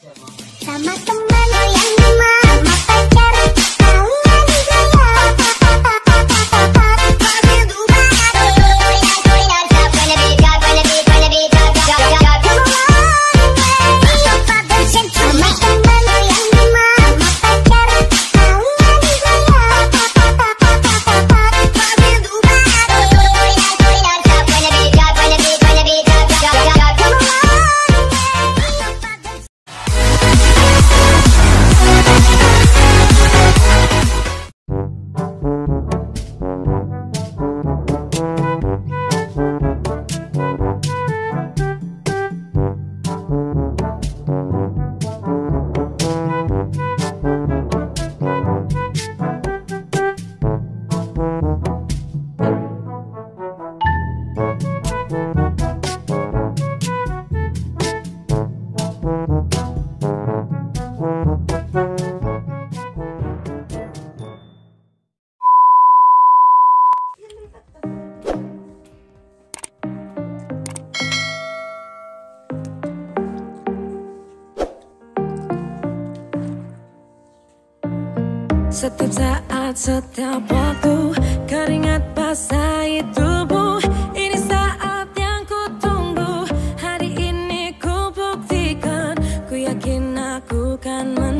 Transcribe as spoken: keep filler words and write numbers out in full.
Sama teman yang lima, sama pacar kalian gaya. Setiap saat, setiap waktu, keringat basahi tubuh. Ini saat yang ku tunggu. Hari ini ku buktikan, ku yakin aku kan menang.